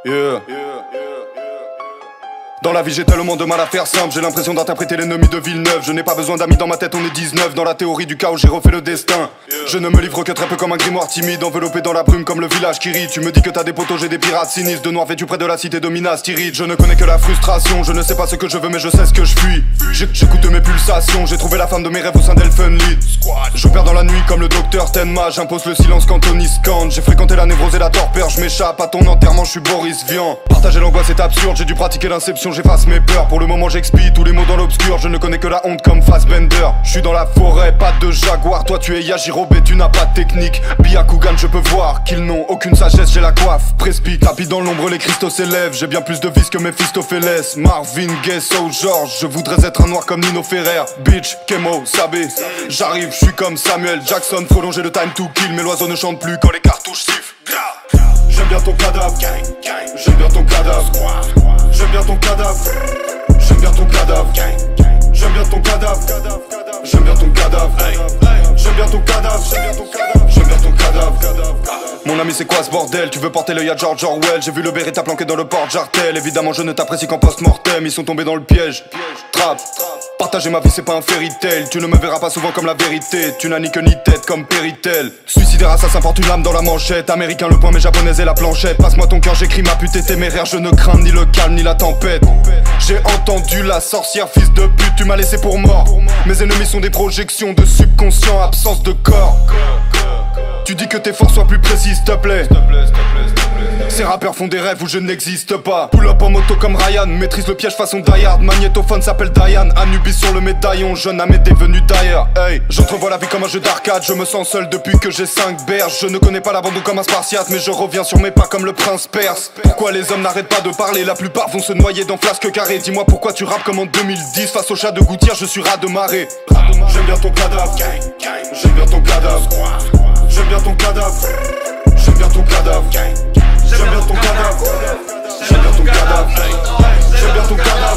Yeah. Dans la vie j'ai tellement de mal à faire simple. J'ai l'impression d'interpréter l'ennemi de Villeneuve. Je n'ai pas besoin d'amis dans ma tête, on est 19. Dans la théorie du chaos j'ai refait le destin. Je ne me livre que très peu comme un grimoire timide, enveloppé dans la brume comme le village qui rit. Tu me dis que t'as des potos, j'ai des pirates sinistres, de noir vêtus près de la cité de Minas Tirith. Je ne connais que la frustration, je ne sais pas ce que je veux mais je sais ce que je fuis. J'écoute mes pulsations, j'ai trouvé la femme de mes rêves au sein d'Elfenlied. J'opère dans la nuit comme le docteur Tenma, j'impose le silence quand Tony scande. J'ai fréquenté la névrose et la torpeur, je m'échappe à ton enterrement, je suis Boris Vian. Partager l'angoisse est absurde, j'ai dû pratiquer l'inception, j'efface mes peurs. Pour le moment j'expie tous les mots dans l'obscur, je ne connais que la honte comme Fassbender. Je suis dans la forêt, pas de jaguar, toi tu es Yajirobe et tu n'as pas de technique. Byakugan je peux voir qu'ils n'ont aucune sagesse, j'ai la coiffe. Prespi, tapis dans l'ombre, les cristaux s'élèvent. J'ai bien plus de vis que Mephistopheles. Marvin Gaye, So George, je voudrais être un noir comme Nino Ferrer. Bitch, Kemo, Sabé, j'arrive, je suis comme Samuel Jackson. Prolonger le time to kill, mais l'oiseau ne chante plus quand les cartouches sifflent. J'aime bien ton cadavre, j'aime bien ton cadavre, j'aime bien ton cadavre, j'aime bien ton cadavre, j'aime bien ton cadavre, j'aime bien ton cadavre, j'aime bien ton cadavre, j'aime bien ton cadavre. Mon ami c'est quoi ce bordel? Tu veux porter l'œil à George Orwell? J'ai vu le Beretta planqué dans le porte-jartel. Évidemment je ne t'apprécie qu'en post-mortem. Ils sont tombés dans le piège. Trap. Partager ma vie c'est pas un fairy tale. Tu ne me verras pas souvent comme la vérité. Tu n'as ni queue ni tête comme Péritel. Suicidaire assassin porte une lame dans la manchette. Américain le point mais japonaise et la planchette. Passe-moi ton cœur, j'écris ma pute téméraire. Je ne crains ni le calme ni la tempête. J'ai entendu la sorcière, fils de pute, tu m'as laissé pour mort. Mes ennemis sont des projections de subconscient, absence de corps. Tu dis que tes forces soient plus précises, s'il te plaît. Ces rappeurs font des rêves où je n'existe pas. Pull up en moto comme Ryan, maîtrise le piège façon Die Hard. Magnétophone s'appelle Diane, Anubis sur le médaillon. Jeune âme est devenu d'ailleurs. Hey, j'entrevois la vie comme un jeu d'arcade. Je me sens seul depuis que j'ai 5 berges. Je ne connais pas l'abandon comme un spartiate, mais je reviens sur mes pas comme le prince perse. Pourquoi les hommes n'arrêtent pas de parler? La plupart vont se noyer dans flasque carré. Dis-moi pourquoi tu rappes comme en 2010. Face au chat de gouttière, je suis ras de marée. J'aime bien ton cadavre, j'aime bien ton cadavre, j'aime bien ton cadavre, j'aime bien ton cadavre, j'aime bien ton cadavre, j'aime bien ton cadavre, j'aime bien ton cadavre.